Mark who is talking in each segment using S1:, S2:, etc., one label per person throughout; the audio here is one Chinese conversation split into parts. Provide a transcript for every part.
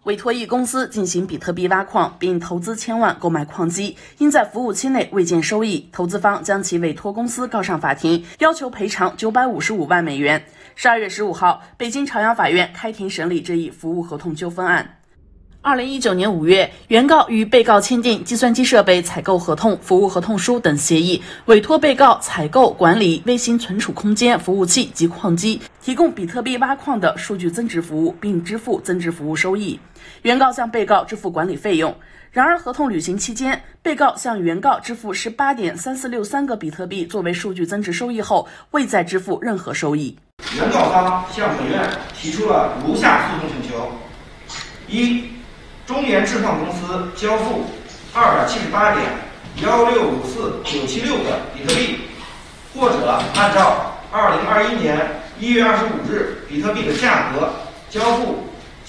S1: 委托一公司进行比特币挖矿，并投资1000万购买矿机，因在服务期内未见收益，投资方将其委托公司告上法庭，要求赔偿955万美元。12月15号，北京朝阳法院开庭审理这一服务合同纠纷案。2019年5月，原告与被告签订计算机设备采购合同、服务合同书等协议，委托被告采购、管理微型存储空间、服务器及矿机，提供比特币挖矿的数据增值服务，并支付增值服务收益。原告向被告支付管理费用。然而，合同履行期间，被告向原告支付18.3463个比特币作为数据增值收益后，未再支付任何收益。
S2: 原告方向本院提出了如下诉讼请求：一、中原智创公司交付278.1654976个比特币，或者按照2021年1月25日比特币的价格交付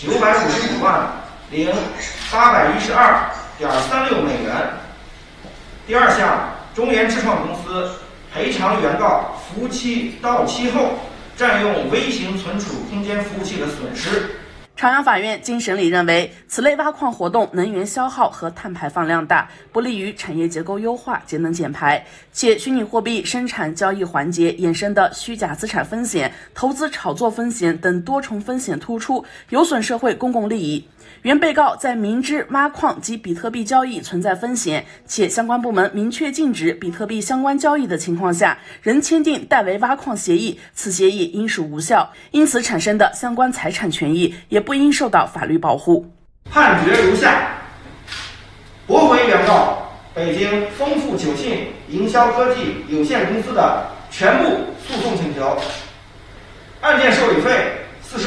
S2: 955.0812.36美元。第二项，中原智创公司赔偿原告服务期到期后占用微型存储空间服务器的损失。
S1: 朝阳法院经审理认为，此类挖矿活动能源消耗和碳排放量大，不利于产业结构优化、节能减排，且虚拟货币生产交易环节衍生的虚假资产风险、投资炒作风险等多重风险突出，有损社会公共利益。原被告在明知挖矿及比特币交易存在风险，且相关部门明确禁止比特币相关交易的情况下，仍签订代为挖矿协议，此协议应属无效，因此产生的相关财产权益也不应受到法律保护。
S2: 判决如下：驳回原告北京丰富酒信营销科技有限公司的全部诉讼请求。案件受理费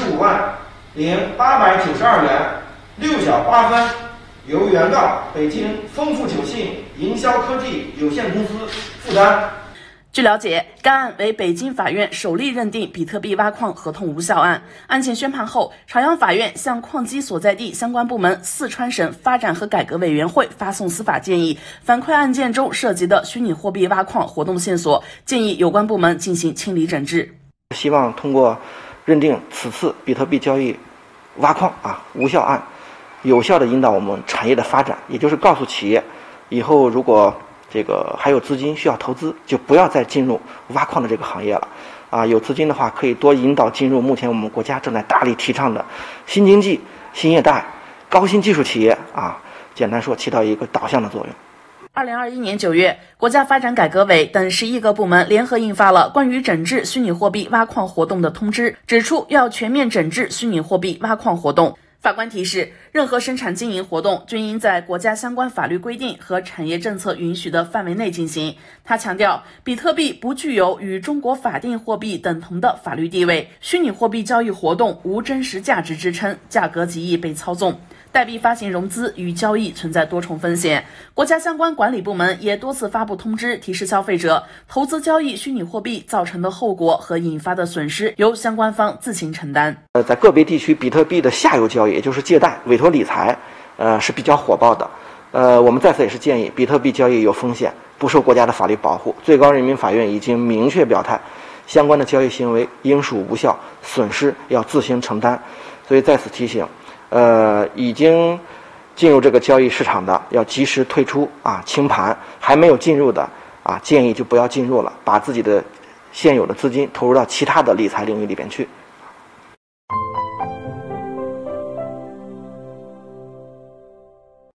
S2: 45.892元，6角8分，由原告北京丰富酒信营销科技有限公司负担。
S1: 据了解，该案为北京法院首例认定比特币挖矿合同无效案。案件宣判后，朝阳法院向矿机所在地相关部门四川省发展和改革委员会发送司法建议，反馈案件中涉及的虚拟货币挖矿活动线索，建议有关部门进行清理整治。
S3: 希望通过认定此次比特币交易挖矿无效案，有效的引导我们产业的发展，也就是告诉企业，以后如果还有资金需要投资，就不要再进入挖矿的这个行业了有资金的话，可以多引导进入目前我们国家正在大力提倡的新经济、新业态、高新技术企业简单说，起到一个导向的作用。
S1: 2021年9月，国家发展改革委等11个部门联合印发了关于整治虚拟货币挖矿活动的通知，指出要全面整治虚拟货币挖矿活动。法官提示，任何生产经营活动均应在国家相关法律规定和产业政策允许的范围内进行。他强调，比特币不具有与中国法定货币等同的法律地位，虚拟货币交易活动无真实价值支撑，价格极易被操纵。代币发行融资与交易存在多重风险，国家相关管理部门也多次发布通知，提示消费者投资交易虚拟货币造成的后果和引发的损失由相关方自行承担。
S3: 在个别地区，比特币的下游交易，也就是借贷、委托理财，是比较火爆的。我们在此也是建议，比特币交易有风险，不受国家的法律保护。最高人民法院已经明确表态，相关的交易行为应属无效，损失要自行承担。所以在此提醒，已经进入这个交易市场的要及时退出清盘，还没有进入的建议就不要进入了，把自己的现有的资金投入到其他的理财领域里边去。